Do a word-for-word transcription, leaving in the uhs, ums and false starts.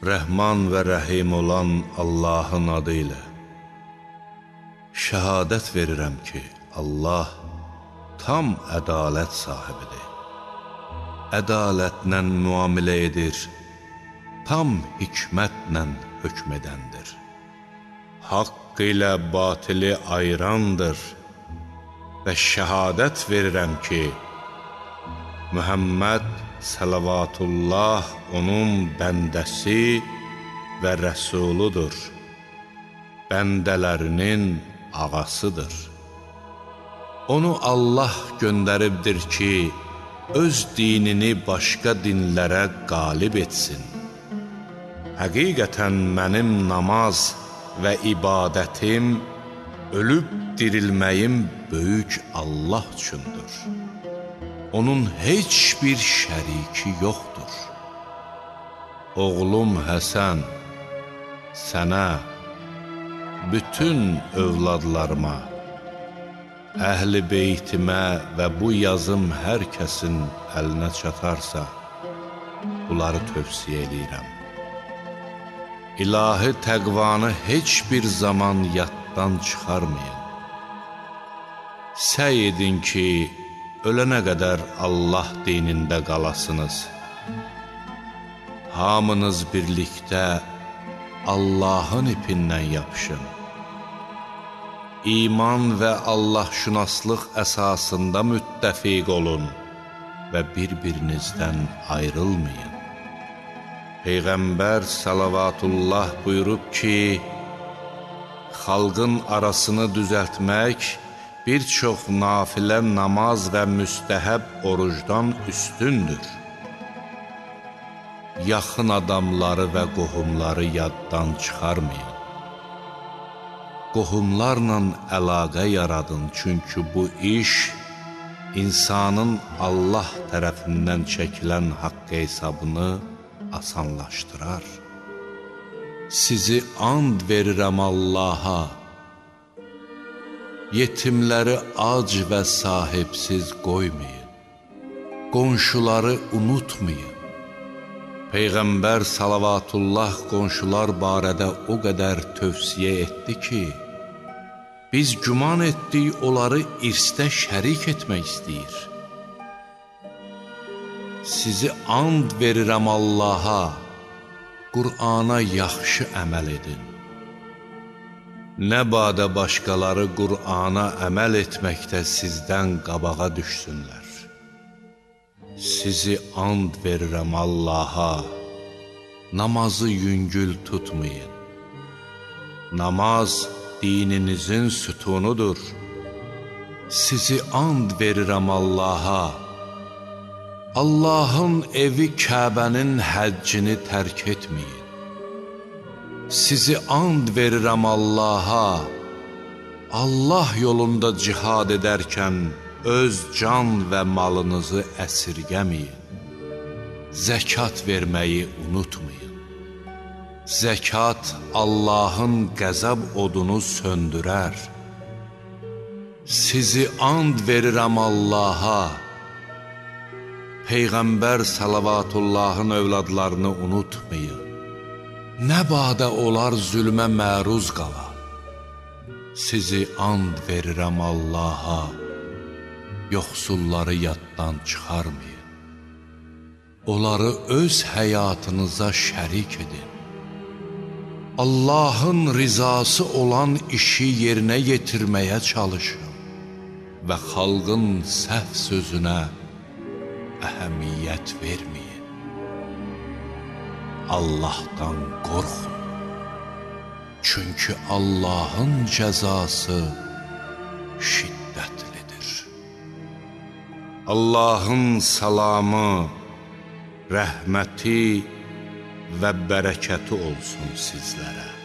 Rəhman və Rəhim olan Allahın adı ilə şəhadət verirəm ki, Allah tam ədalət sahibidir. Ədalətlə müamilə edir, tam hikmətlə hökm edəndir. Haqq ilə batili ayırandır və şəhadət verirəm ki, Muhammed Salavatullah onun bəndəsi və rəsuludur, bəndələrinin ağasıdır. Onu Allah göndəribdir ki, öz dinini başqa dinlərə qalib etsin. Həqiqətən mənim namaz və ibadətim, ölüb dirilməyim böyük Allah üçündür. Onun heç bir şəriki yoxdur. Oğlum Həsən, sənə, bütün övladlarıma, əhl-i beytimə və bu yazım hər kəsin əlinə çatarsa, bunları tövsiyə edirəm. İlahi təqvanı heç bir zaman yaddan çıxarmayın. Səy edin ki, ölənə qədər Allah dinində qalasınız. Hamınız birlikdə Allahın ipindən yapışın. İman və Allahşünaslıq əsasında müttəfiq olun və bir-birinizdən ayrılmayın. Peyğəmbər Salavatullah buyurub ki, xalqın arasını düzəltmək bir çox nafilə namaz və müstəhəb orucdan üstündür. Yaxın adamları və qohumları yaddan çıxarmayın. Qohumlarla əlaqə yaradın, çünki bu iş insanın Allah tərəfindən çəkilən haqq hesabını asanlaşdırar. Sizi and verirəm Allaha, yetimləri ac və sahibsiz qoymayın, qonşuları unutmayın. Peyğəmbər Salavatullah qonşular barədə o qədər tövsiyə etdi ki, biz güman etdik onları irsdə şərik etmək istəyir. Sizi and verirəm Allaha, Qur'ana yaxşı əməl edin. Nə badə başqaları Qur'ana əməl etməkdə sizdən qabağa düşsünlər. Sizi and verirəm Allaha, namazı yüngül tutmayın. Namaz dininizin sütunudur. Sizi and verirəm Allaha, Allahın evi Kəbənin həccini tərk etməyin. Sizi and verirəm Allaha, Allah yolunda cihad edərkən öz can və malınızı əsirgəməyin. Zəkat verməyi unutmayın. Zəkat Allahın qəzəb odunu söndürər. Sizi and verirəm Allaha, Peyğəmbər Salavatullahın övladlarını unutmayın. Nə badə olar zülmə məruz qala. Sizi and verirəm Allaha, yoxsulları yaddan çıxarmayın. Onları öz həyatınıza şərik edin. Allahın rizası olan işi yerinə yetirməyə çalışın və xalqın səhv sözünə əhəmiyyət verməyin. Allahdan qorxun, çünki Allahın cəzası şiddətlidir. Allahın salamı, rəhməti və bərəkəti olsun sizlərə.